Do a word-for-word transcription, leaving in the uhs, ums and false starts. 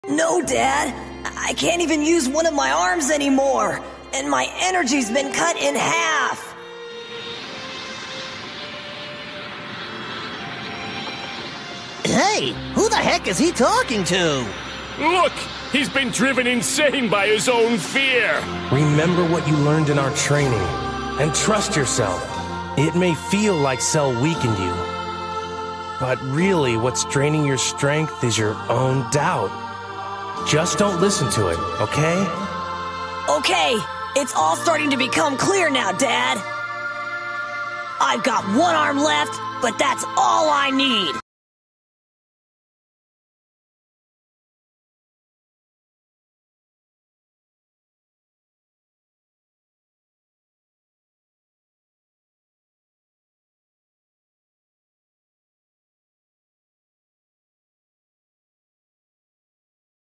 No, Dad. I can't even use one of my arms anymore. And my energy's been cut in half. Hey, who the heck is he talking to? Look! He's been driven insane by his own fear! Remember what you learned in our training, and trust yourself. It may feel like Cell weakened you, but really what's draining your strength is your own doubt. Just don't listen to it, okay? Okay, it's all starting to become clear now, Dad. I've got one arm left, but that's all I need.